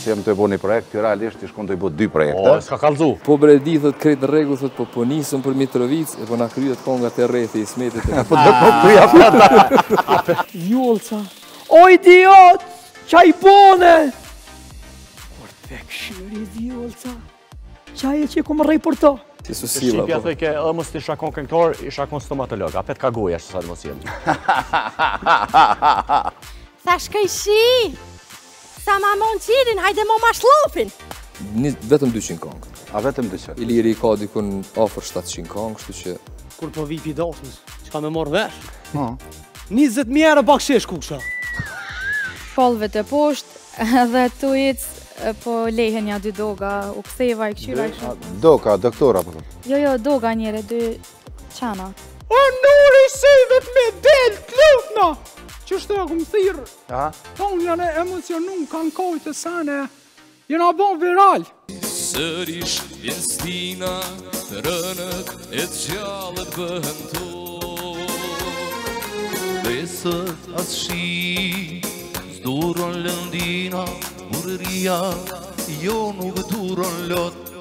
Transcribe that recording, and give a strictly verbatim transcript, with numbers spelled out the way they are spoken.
se jam të bëu një projekt, ky realisht i shkon të i bëu dy projekte. O, s'ka kallzu. Po bre di thot krejt në rregull thot po po nisëm për Mitrovic e po na kryet kongat e rreth i Ismetit. Po do të kryja ata. Vjolca. O idiot! Qaj bone! Kur të vek shëri Vjolca. Qaj e që ku më rrej për to. Si susila Shqipja po. thoj ke edhe mos t'i shakon këngëtar, i shakon stomatolog. A pet ka goja që sa të mos jem. Thash kaj shi, sa ma mon qirin, hajde mo ma shlopin. Nis- Vetëm dyqind këngë. A vetëm dyqet. Iliri ka dikun afër shtatëqind këngë, kështu që Kur po vi pidosmës, që ka me morë vesh? No. njëzet mijë euro bakshish kusha. Shkollëve të poshtë edhe tujic po lehen ja dy doga, u ktheva i këshyra i shumë. Doka, doktora po. Jo, jo, doga njëre, dy qana. O nuri syvet me del klutna! Që shtë e këmë thirë, Ja. tonë janë emocionum, kanë kohë të sane, jena bon viral. Sërish vjen stina, të rënët e të gjallët bëhen to. Besët as shi, zduron lëndina, urëria, jo nuk duron lot.